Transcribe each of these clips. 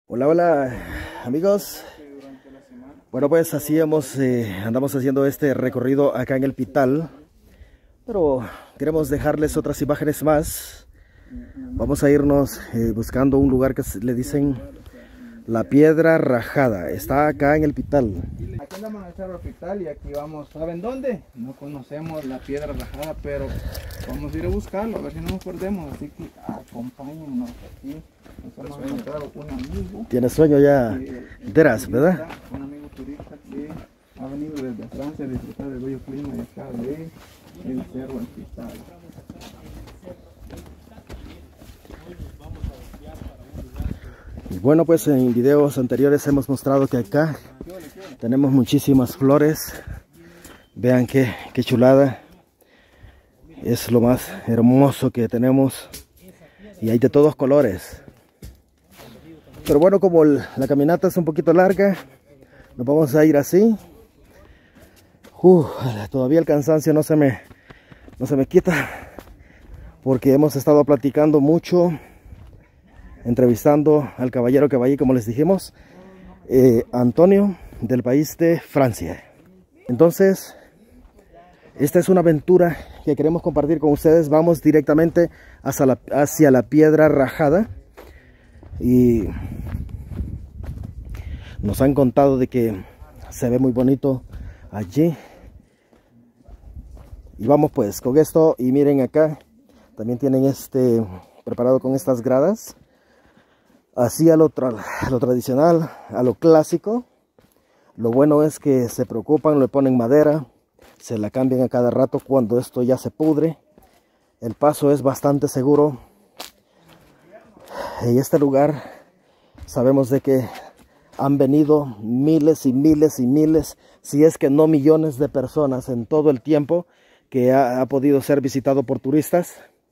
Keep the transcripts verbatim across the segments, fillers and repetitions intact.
Hola, hola amigos. Bueno, pues así hemos, eh, andamos haciendo este recorrido acá en el Pital, pero queremos dejarles otras imágenes más. Vamos a irnos eh, buscando un lugar que le dicen La Piedra Rajada. Está acá en el Pital. Aquí andamos en el Cerro Pital y aquí vamos, ¿saben dónde? No conocemos la Piedra Rajada, pero vamos a ir a buscarlo, a ver si no nos perdemos, así que acompáñennos aquí. Nos hemos encontrado un amigo. Tiene sueño ya, Deras, ¿verdad? Un amigo turista que ha venido desde Francia a disfrutar del bello clima de acá de el Cerro del Pital. Y bueno, pues en videos anteriores hemos mostrado que acá tenemos muchísimas flores. Vean qué, qué chulada. Es lo más hermoso que tenemos. Y hay de todos colores. Pero bueno, como el, la caminata es un poquito larga, nos vamos a ir así. Uh, todavía el cansancio no se me, no se me quita. Porque hemos estado platicando mucho, entrevistando al caballero que va allí, como les dijimos, eh, Antonio, del país de Francia. Entonces, esta es una aventura que queremos compartir con ustedes. Vamos directamente hacia la, hacia la Piedra Rajada. Y nos han contado de que se ve muy bonito allí. Y vamos pues con esto. Y miren acá, también tienen este preparado con estas gradas. Así a lo, tra a lo tradicional, a lo clásico. Lo bueno es que se preocupan, le ponen madera, se la cambian a cada rato cuando esto ya se pudre. El paso es bastante seguro. En este lugar sabemos de que han venido miles y miles y miles, si es que no millones de personas en todo el tiempo que ha, ha podido ser visitado por turistas.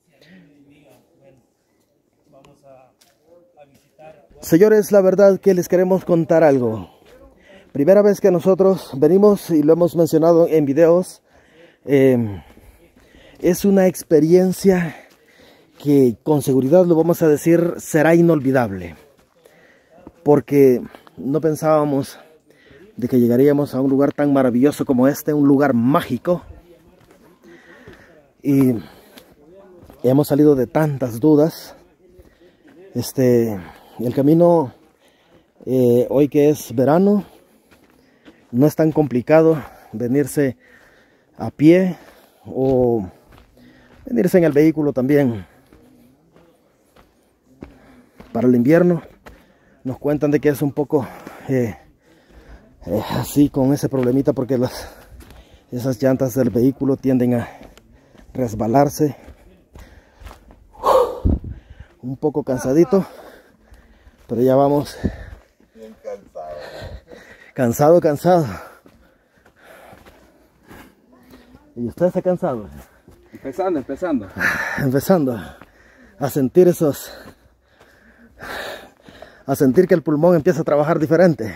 Señores, la verdad que les queremos contar algo. Primera vez que nosotros venimos, y lo hemos mencionado en videos, eh, es una experiencia que con seguridad lo vamos a decir será inolvidable. Porque no pensábamos de que llegaríamos a un lugar tan maravilloso como este, un lugar mágico. Y hemos salido de tantas dudas. Este... El camino, eh, hoy que es verano, no es tan complicado venirse a pie o venirse en el vehículo también. Para el invierno nos cuentan de que es un poco eh, eh, así, con ese problemita, porque las, esas llantas del vehículo tienden a resbalarse. Uf, un poco cansadito. Pero ya vamos. Bien cansado. Cansado, cansado. ¿Y usted está cansado? Empezando, empezando. Empezando a sentir esos... A sentir que el pulmón empieza a trabajar diferente.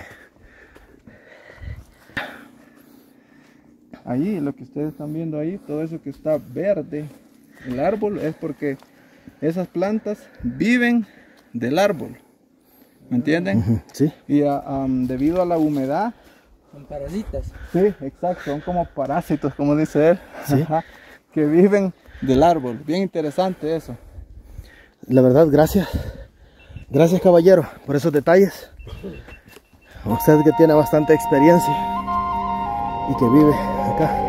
Allí, lo que ustedes están viendo ahí, todo eso que está verde, el árbol, es porque esas plantas viven del árbol. ¿Me entienden? Uh-huh, sí. Y uh, um, debido a la humedad... Son parasitas. Sí, exacto, son como parásitos, como dice él. ¿Sí? Que viven del árbol. Bien interesante eso. La verdad, gracias. Gracias, caballero, por esos detalles. Usted que tiene bastante experiencia y que vive acá.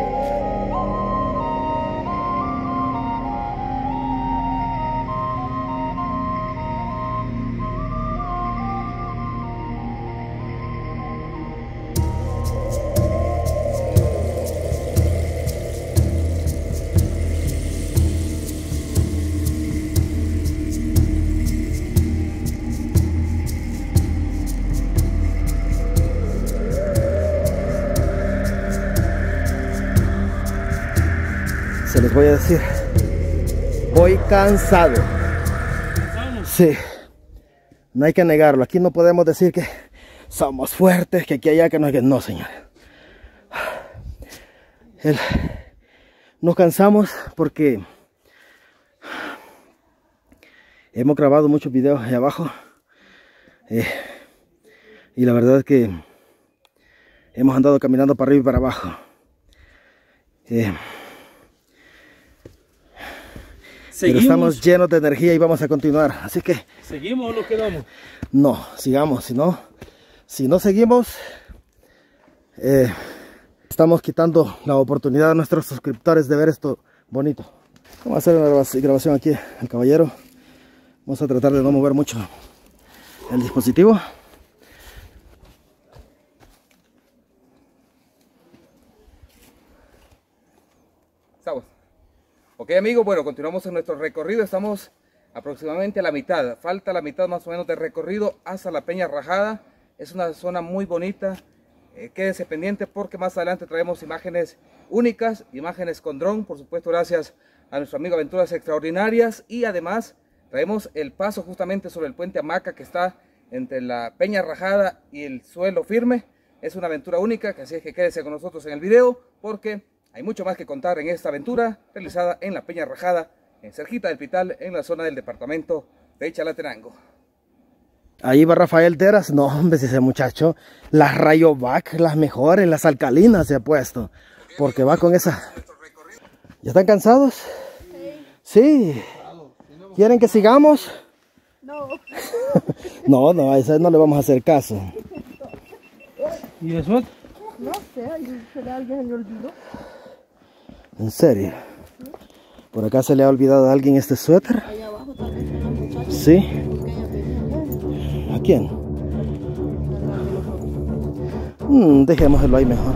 Se les voy a decir, voy cansado. Sí, no hay que negarlo. Aquí no podemos decir que somos fuertes, que aquí allá, que no, que no, señor. El, nos cansamos porque hemos grabado muchos videos ahí abajo. Eh, Y la verdad es que hemos andado caminando para arriba y para abajo. Eh, pero estamos llenos de energía y vamos a continuar. Así que... ¿Seguimos o nos quedamos? No, sigamos. Si no, si no seguimos, eh, estamos quitando la oportunidad a nuestros suscriptores de ver esto bonito. Vamos a hacer una grabación aquí al caballero. Vamos a tratar de no mover mucho el dispositivo. Estamos. Ok, amigos, bueno, continuamos en nuestro recorrido. Estamos aproximadamente a la mitad. Falta la mitad más o menos del recorrido hasta la Peña Rajada. Es una zona muy bonita. Eh, quédense pendiente porque más adelante traemos imágenes únicas, imágenes con dron, por supuesto, gracias a nuestro amigo Aventuras Extraordinarias. Y además traemos el paso justamente sobre el puente Hamaca que está entre la Peña Rajada y el suelo firme. Es una aventura única, así es que quédese con nosotros en el video porque hay mucho más que contar en esta aventura realizada en la Peña Rajada, en cerquita del Pital, en la zona del departamento de Chalatenango. Ahí va Rafael Teras. No, hombre, ese muchacho, las Rayovac, las mejores, las alcalinas se ha puesto. Porque va con esa... ¿Ya están cansados? Sí. ¿Sí? ¿Quieren que sigamos? No. No, no, a esa no le vamos a hacer caso. ¿Y eso? No sé, ¿será alguien le olvidó? ¿En serio? ¿Por acá se le ha olvidado a alguien este suéter? Allá abajo tal vez una muchacha. Sí. Porque ella pedía. ¿A quién? Mm, dejémoslo ahí mejor.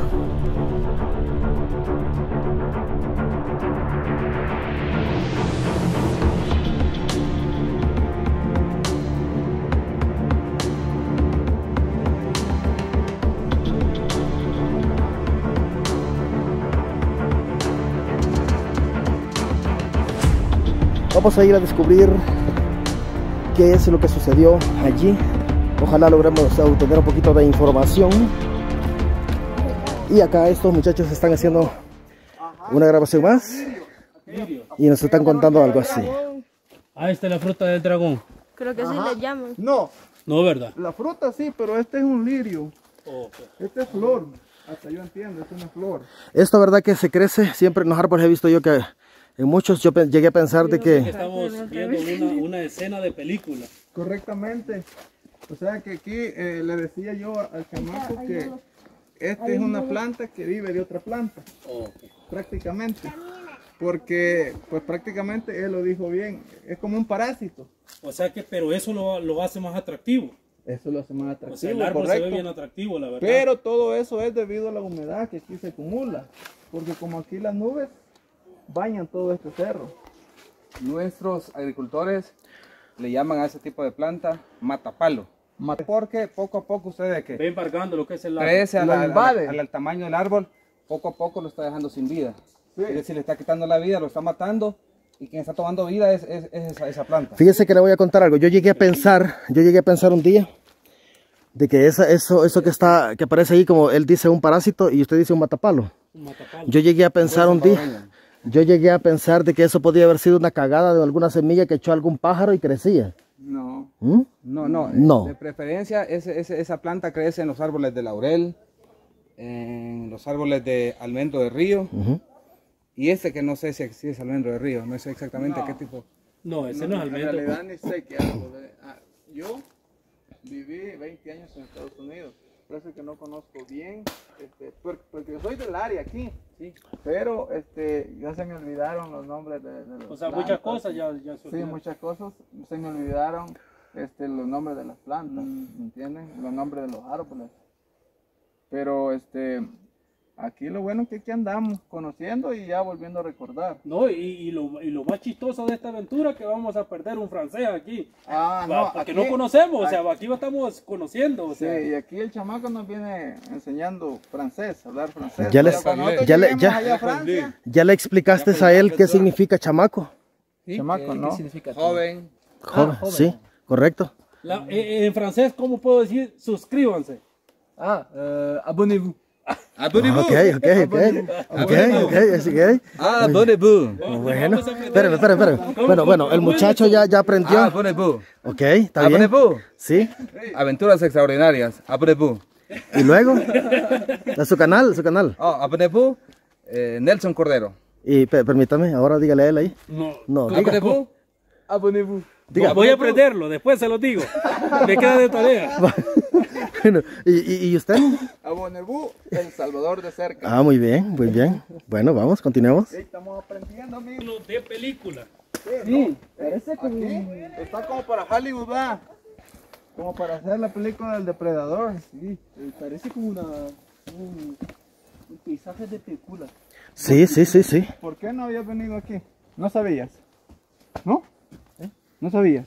Vamos a ir a descubrir qué es lo que sucedió allí. Ojalá logremos obtener un poquito de información. Y acá estos muchachos están haciendo una grabación más y nos están contando algo así. Ah, esta es la fruta del dragón. Creo que así le llaman. No, No, ¿verdad? la fruta sí, pero este es un lirio. Oh, okay. Este es flor. Hasta yo entiendo, es una flor. Esto, verdad que se crece siempre en los árboles. He visto yo que en muchos yo pe- llegué a pensar de que... Estamos viendo una, una escena de película. Correctamente. O sea que aquí eh, le decía yo al chamaco que esta es una planta que vive de otra planta. Oh, okay. Prácticamente. Porque, pues prácticamente él lo dijo bien, es como un parásito. O sea que, pero eso lo, lo hace más atractivo. Eso lo hace más O atractivo, sea, el árbol correcto. se ve bien atractivo, la verdad. Pero todo eso es debido a la humedad que aquí se acumula. Porque como aquí las nubes bañan todo este cerro. Nuestros agricultores le llaman a ese tipo de planta matapalo. Porque poco a poco ustedes que Ve embargando lo que es el árbol. crece al, Lo al- invade. al- al tamaño del árbol, poco a poco lo está dejando sin vida. Es decir, le está quitando la vida, lo está matando, y quien está tomando vida es, es- es esa, esa planta. Fíjese que le voy a contar algo. Yo llegué a pensar, yo llegué a pensar un día de que esa, eso, eso que está, que aparece ahí, como él dice un parásito y usted dice un matapalo. Un matapalo. Yo llegué a pensar un día, yo llegué a pensar de que eso podía haber sido una cagada de alguna semilla que echó algún pájaro y crecía. No, ¿Mm? no, no. No. De preferencia, ese- ese- esa planta crece en los árboles de laurel, en los árboles de almendro de río, Ujú. y este que no sé si si es almendro de río, no sé exactamente qué tipo. No, ese no, es En almendro. realidad ni sé qué árbol es. Ah, yo viví veinte años en Estados Unidos, por eso es que no conozco bien, este, por- porque yo soy del área aquí, sí, pero este, ya se me olvidaron los nombres de, de los O sea, plantas. muchas cosas ya, ya se Sí, olvidaron. muchas cosas se me olvidaron, este, los nombres de las plantas, ¿me entienden? Los nombres de los árboles. Pero este, aquí lo bueno es que aquí andamos conociendo y ya volviendo a recordar. No, y, y, lo, y lo más chistoso de esta aventura es que vamos a perder un francés aquí. Ah, Va, no, porque aquí- no conocemos, o sea, aquí lo estamos conociendo. O Sí, sea, y aquí el chamaco nos viene enseñando francés, hablar francés. Ya Pero les- cuando nosotros ya le- lleguemos ya- allá a Francia, ¿Ya le explicaste a él qué significa chamaco? chamaco, ¿no? Joven, Joven, sí, correcto. la- eh, en francés, ¿cómo puedo decir? Suscríbanse. Ah, euh, abonnez-vous. Abonez-vous. Ok, ok, ok. Ok, ok, así que. Ah, abonnez-vous. Bueno, espérame, espérame, espérame. Bueno, bueno, el muchacho ya, ya aprendió. Ah, abonnez-vous. Ok, está bien. Abonnez-vous. Sí. Aventuras extraordinarias. Abonnez-vous. Y luego, de su canal, su canal. Oh, abonnez-vous. Eh, Nelson Cordero. Y pe- permítame, ahora dígale a él ahí. No. No, diga. Abonnez-vous. Abonnez-vous. Diga. Voy a aprenderlo, después se lo digo. Me queda de tarea. Bueno, ¿y, y, y usted? Abonnez-vous, El Salvador de cerca. Ah, muy bien, muy bien. Bueno, vamos, continuemos. Sí, estamos aprendiendo, amigos. De película. Sí, parece como... Aquí está como para Hollywood, ¿verdad? Como para hacer la película del depredador. Sí, eh, parece como una, un, un paisaje de película. Sí, sí, sí, sí. ¿Por qué no habías venido aquí? ¿No sabías? ¿No? ¿Eh? ¿No sabías?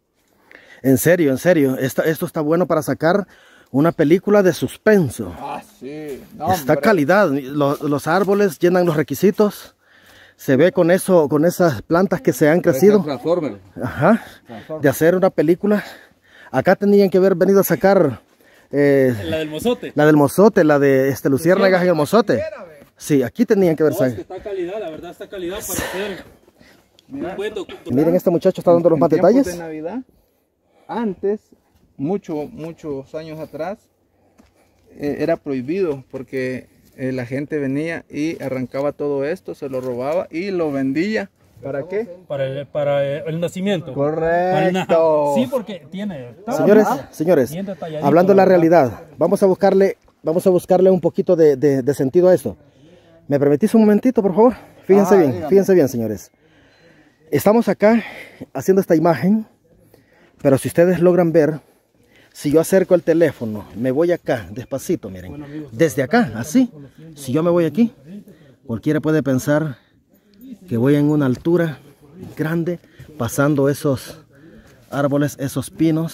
En serio, en serio. Esto, esto está bueno para sacar una película de suspenso. Ah, sí. No, Está hombre. calidad. Los, los árboles llenan los requisitos. Se ve con eso, con esas plantas que se han crecido. Transformer. Ajá. De hacer una película. Acá tenían que haber venido a sacar eh, La del mozote. la del mozote, la de este Luciérnagas y el mozote. Sí, aquí tenían que haber No, es sacado. que está calidad, la verdad está calidad para hacer un buen docu- Miren, este muchacho está dando los En más tiempos detalles. de Navidad, antes, mucho, muchos años atrás, eh, era prohibido porque eh, la gente venía y arrancaba todo esto, se lo robaba y lo vendía. ¿Para qué? para el, para el nacimiento. Para el na- Correcto. Sí, porque tiene. Señores, señores, Bien detalladito, hablando de la ¿verdad? realidad, vamos a buscarle, vamos a buscarle un poquito de, de- de sentido a esto. ¿Me permitís un momentito, por favor? Fíjense Ah, bien, dígame. fíjense bien, señores. Estamos acá haciendo esta imagen, pero si ustedes logran ver, si yo acerco el teléfono, me voy acá, despacito, miren, desde acá, así, si yo me voy aquí, cualquiera puede pensar que voy en una altura grande, pasando esos árboles, esos pinos,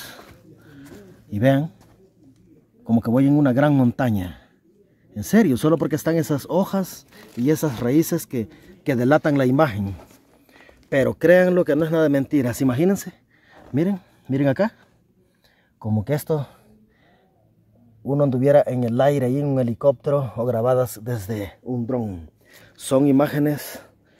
y vean, como que voy en una gran montaña. En serio, solo porque están esas hojas y esas raíces que, que delatan la imagen. Pero créanlo que no es nada de mentiras. Imagínense, miren, miren acá, como que esto uno anduviera en el aire y en un helicóptero o grabadas desde un dron. Son imágenes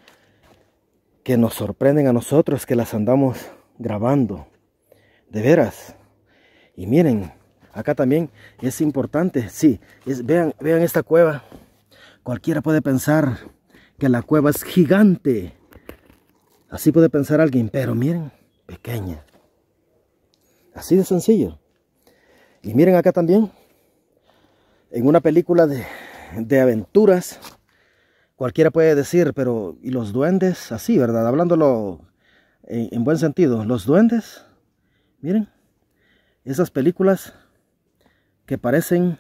que nos sorprenden a nosotros que las andamos grabando. De veras. Y miren, acá también es importante, sí, es, vean, vean esta cueva. Cualquiera puede pensar que la cueva es gigante. Así puede pensar alguien, pero miren, pequeña. Así de sencillo. Y miren acá también, en una película de, de aventuras, cualquiera puede decir, pero ¿y los duendes? Así, ¿verdad? Hablándolo en, en buen sentido, los duendes, miren, esas películas que parecen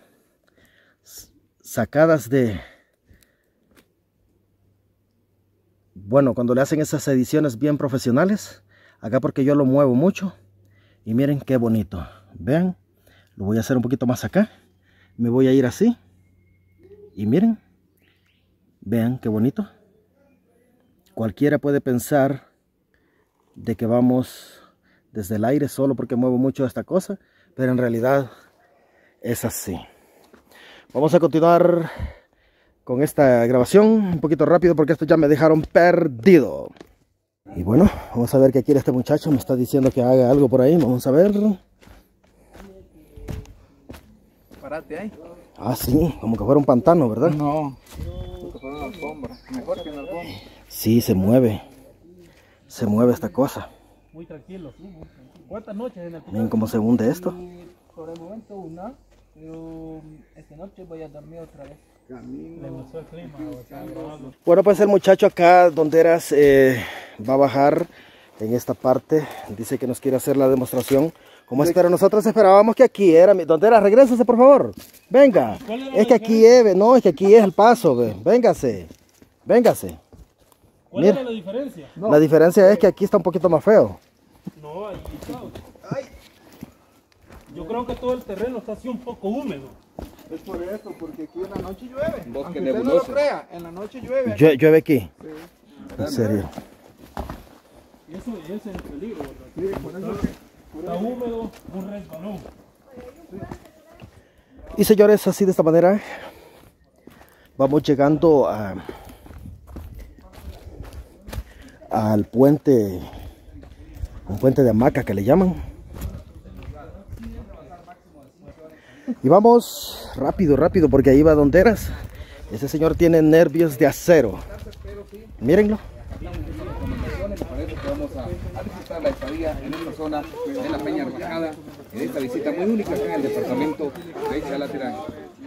sacadas de... Bueno, cuando le hacen esas ediciones bien profesionales, acá porque yo lo muevo mucho, y miren qué bonito. Vean, lo voy a hacer un poquito más acá, me voy a ir así, y miren, vean qué bonito. Cualquiera puede pensar de que vamos desde el aire solo porque muevo mucho esta cosa, pero en realidad es así. Vamos a continuar con esta grabación un poquito rápido porque esto ya me dejaron perdido. Y bueno, vamos a ver qué quiere este muchacho. Me está diciendo que haga algo por ahí. Vamos a ver. Parate ahí. Ah, sí, como que fuera un pantano, ¿verdad? No. Como que fuera una alfombra. Mejor que una alfombra. Sí, se mueve. Se mueve esta cosa. Muy tranquilo. ¿Cuántas noches en el Miren cómo se hunde esto. Por el momento una, pero esta noche voy a dormir otra vez. Le gustó el clima? ¿O está agradable? Bueno, pues el muchacho acá, Donderas, eh, va a bajar en esta parte. Dice que nos quiere hacer la demostración. Como es, pero nosotros esperábamos que aquí era. Donderas, regrésese por favor. Venga. Es que aquí es, no, es que aquí es el paso. Ve. Véngase. Véngase. ¿Cuál Mira. era la diferencia? La diferencia es que aquí está un poquito más feo. No, ahí está. Yo creo que todo el terreno está así un poco húmedo. Es por eso, porque aquí en la noche llueve. Bosque Aunque usted no lo nebuloso. crea, en la noche llueve. Llue- Llueve aquí. En serio. Y eso, y ese es el peligro, ¿verdad? Sí, por eso que- Está húmedo, un resbalón. Y señores, así de esta manera Vamos llegando a, al puente, un puente de hamaca que le llaman. Y vamos rápido, rápido, porque ahí va Donderas. Ese señor tiene nervios de acero. Mírenlo. Para eso que vamos a, a visitar la estadía en esta zona de la Peña Rajada, en esta visita muy única acá en el departamento de Chalatenango.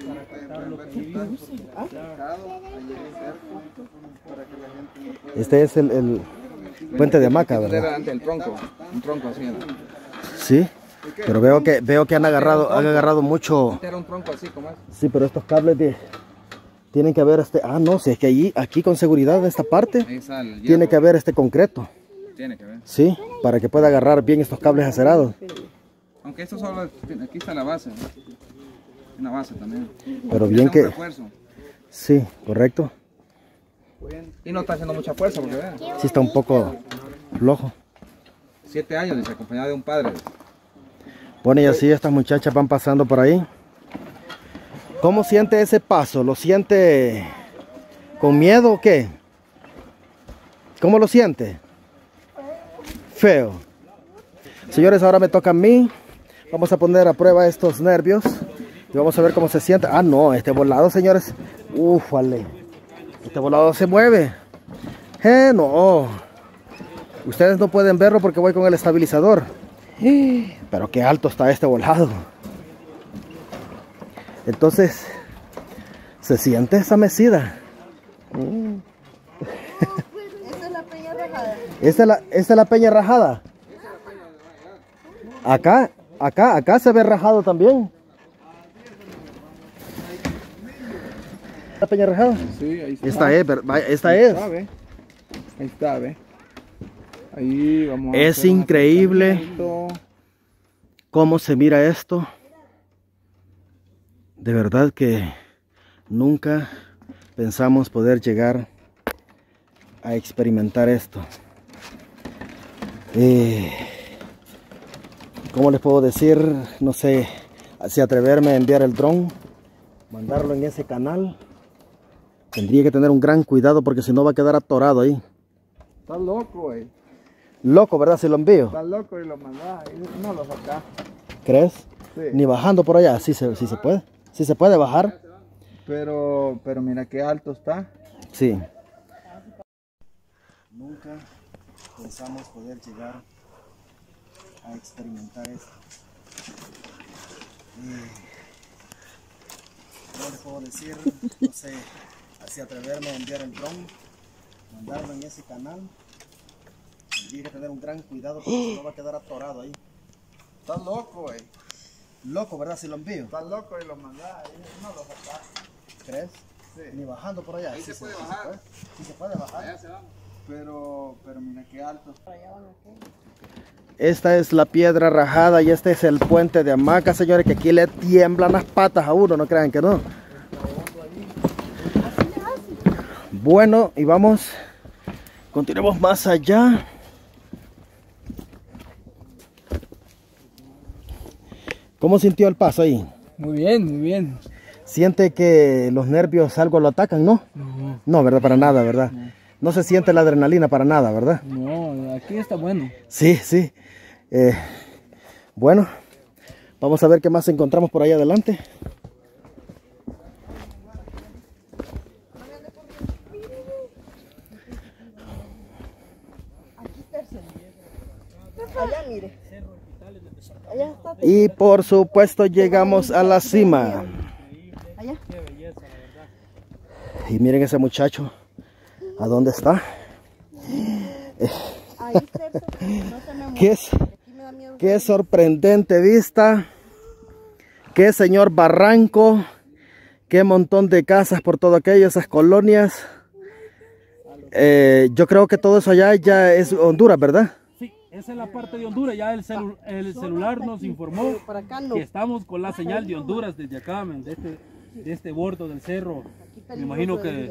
Este es el, el puente de hamaca, ¿verdad? Era antes el tronco, un tronco así. ¿No? Sí, pero veo que veo que han agarrado, han agarrado mucho. Este era un tronco así como es. Sí, pero estos cables de tienen que haber este. Ah, no, si es que allí, aquí con seguridad en esta parte Ahí sale el tiene hierro. que haber este concreto. Tiene que ver. Sí, para que pueda agarrar bien estos cables acerados. Aunque esto solo, aquí está la base, ¿no? Una base también. Pero Aquí bien está un que. refuerzo. Sí, correcto. Y no está haciendo mucha fuerza porque vean. Sí está un poco flojo. Siete años dice, acompañado de un padre. Bueno, y así estas muchachas van pasando por ahí. ¿Cómo siente ese paso? ¿Lo siente con miedo o qué? ¿Cómo lo siente? Feo. Señores, ahora me toca a mí. Vamos a poner a prueba estos nervios. Y vamos a ver cómo se siente. Ah, no, este volado, señores. Ufale. Este volado se mueve. Eh, no. Ustedes no pueden verlo porque voy con el estabilizador. Pero qué alto está este volado. Entonces, se siente esa mecida. Esa es la peña rajada. Esta es la, esta es la peña rajada. Acá, acá, acá se ve rajado también. ¿La peña rajada? Sí, ahí está. Esta es, ver- vaya, esta Ahí es. está, ve. Ahí está, ve. Ahí vamos a Es hacer un increíble. acercamiento. ¿Cómo se mira esto? De verdad que nunca pensamos poder llegar a experimentar esto. Eh, ¿Cómo les puedo decir? No sé si atreverme a enviar el dron, mandarlo en ese canal. Tendría que tener un gran cuidado porque si no va a quedar atorado ahí. Está loco, güey. Loco, ¿verdad? Si lo envío. Está loco y lo mandás. Ahí no lo sacás. ¿Crees? Sí. Ni bajando por allá. Sí se, sí se puede. Sí se puede bajar. Pero, pero mira qué alto está. Sí. Nunca pensamos poder llegar a experimentar esto. Eh, ¿Cómo les puedo decir? No sé, así atreverme a enviar el dron, mandarlo en ese canal. Tendría que tener un gran cuidado porque si no va a quedar atorado ahí. Está loco, güey. Loco, ¿verdad? Si lo envío. Está loco y lo mandás. Ahí no lo sacás. ¿Crees? Sí. Ni bajando por allá. Ahí Sí se puede bajar. puede. Sí se puede bajar. Allá se va. Pero, pero mira qué alto. Esta es la piedra rajada y este es el puente de hamaca, señores, que aquí le tiemblan las patas a uno, no crean que no. Bueno, y vamos, continuemos más allá. ¿Cómo sintió el paso ahí? Muy bien, muy bien. ¿Siente que los nervios algo lo atacan, no? No, No, ¿verdad? Para nada, ¿verdad? No se siente la adrenalina para nada, ¿verdad? no, aquí está bueno. Sí, sí. Eh, bueno, vamos a ver qué más encontramos por ahí adelante. Allá, mire. Allá está. Y por supuesto llegamos a la cima. Allá. Y miren ese muchacho. ¿A dónde está? Ahí, Terzo. No se me mueva. ¿Qué es? Aquí me da miedo. Qué sorprendente vista. Qué señor barranco. Qué montón de casas por todo aquello, esas colonias. Eh, yo creo que todo eso allá ya es Honduras, ¿verdad? Sí, esa es la parte de Honduras. Ya el, celu- el celular nos informó Por acá no. que estamos con la señal de Honduras desde acá, men, de este, de este bordo del cerro. Me imagino que...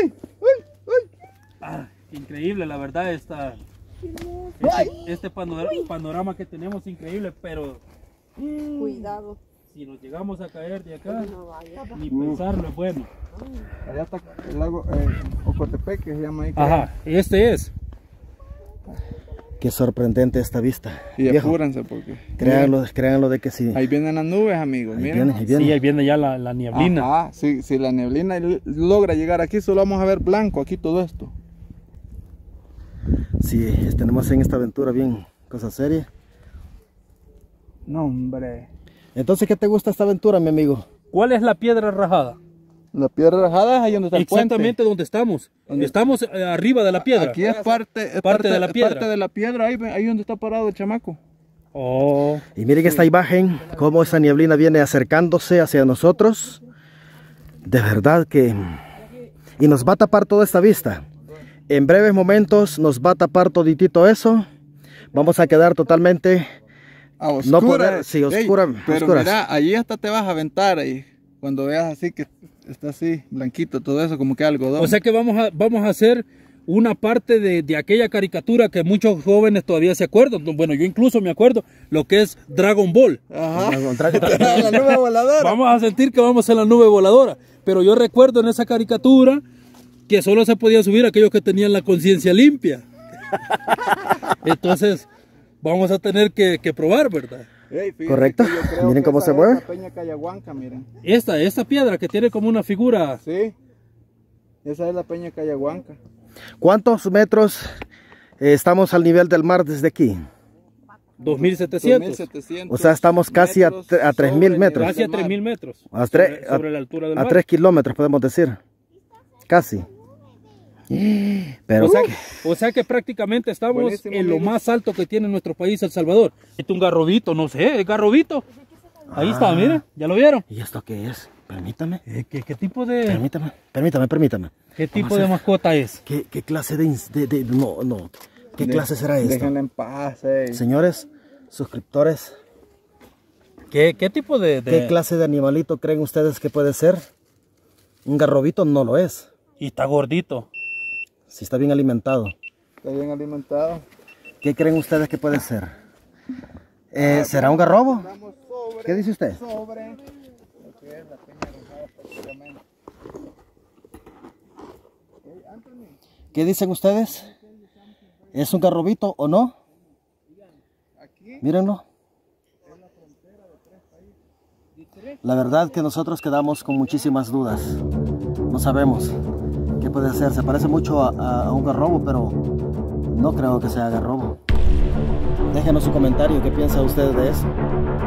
Ah, increíble, la verdad, esta, este, este panorama, panorama que tenemos increíble, pero Cuidado. si nos llegamos a caer de acá, ni pensarlo es bueno. Allá está el lago eh, Ocotepec, que se llama ahí. Ajá, este es. Qué sorprendente esta vista. Y Viejo, apúrense porque... créanlo, créanlo de que sí. Ahí vienen las nubes, amigos, Ahí miren. viene, ahí viene. Sí, ahí viene ya la, la nieblina. Ajá, si, si la neblina logra llegar aquí, solo vamos a ver blanco aquí todo esto. Sí, tenemos en esta aventura bien cosa seria. No, hombre. Entonces, ¿qué te gusta esta aventura, mi amigo? ¿Cuál es la piedra rajada? La piedra rajada es ahí donde está el puente. Exactamente donde estamos. Estamos eh, arriba de la piedra. Aquí es parte, es Parte de la piedra. parte de la piedra, ahí, ahí donde está parado el chamaco. Oh. Y miren esta imagen, cómo esa nieblina viene acercándose hacia nosotros. De verdad que... Y nos va a tapar toda esta vista. En breves momentos nos va a tapar toditito eso. Vamos a quedar totalmente... A oscuras. No poder, sí, oscura, Ey, pero oscuras. mira, allí hasta te vas a aventar ahí. Cuando veas así que está así, blanquito, todo eso, como que algodón. O sea que vamos a, vamos a hacer una parte de, de aquella caricatura que muchos jóvenes todavía se acuerdan. Bueno, yo incluso me acuerdo lo que es Dragon Ball. Ajá. La nube voladora. Vamos a sentir que vamos en la nube voladora. Pero yo recuerdo en esa caricatura que solo se podía subir aquellos que tenían la conciencia limpia. Entonces, vamos a tener que, que probar, ¿verdad? Ey, fíjate Correcto. que yo creo Miren que cómo esa se es mueve. la Peña Cayahuanca, miren. Esta, esta piedra que tiene como una figura. Sí. Esa es la Peña Cayahuanca. ¿Cuántos metros eh, estamos al nivel del mar desde aquí? dos mil setecientos. dos mil setecientos O sea, estamos casi a, metros tre- a tres sobre mil el metros. nivel Casi a del mar. tres mil metros. A, sobre, tre- sobre a- la altura del a mar. tres kilómetros podemos decir. Casi. Pero O sea, que, o sea que prácticamente estamos Buenísimo, en lo amigos. más alto que tiene nuestro país, El Salvador. Este es un garrobito, no sé, es garrobito. Ahí está, Ah. mira, ¿ya lo vieron? ¿y esto qué es? Permítame. Eh, ¿Qué, qué tipo de, Permítame, permítame, permítame. qué tipo Vamos a de ver. mascota es? ¿Qué, qué clase de, ins- de, de- no, no, qué De- clase será esto? Déjenla en paz, ey. Señores, suscriptores, ¿Qué, qué tipo de...? de- ¿qué clase de animalito creen ustedes que puede ser? Un garrobito no lo es, Y está gordito. si está bien alimentado. Está bien alimentado. ¿Qué creen ustedes que puede ser? Eh, ¿Será un garrobo? Estamos sobre, ¿Qué dice usted? sobre lo que es la Peña Rajada prácticamente. ¿Qué dicen ustedes? ¿Es un garrobito o no? Aquí Mírenlo. La verdad que nosotros quedamos con muchísimas dudas. No sabemos qué puede ser. Se parece mucho a, a- a un garrobo, pero no creo que sea garrobo. Déjenos su comentario, ¿qué piensa usted de eso?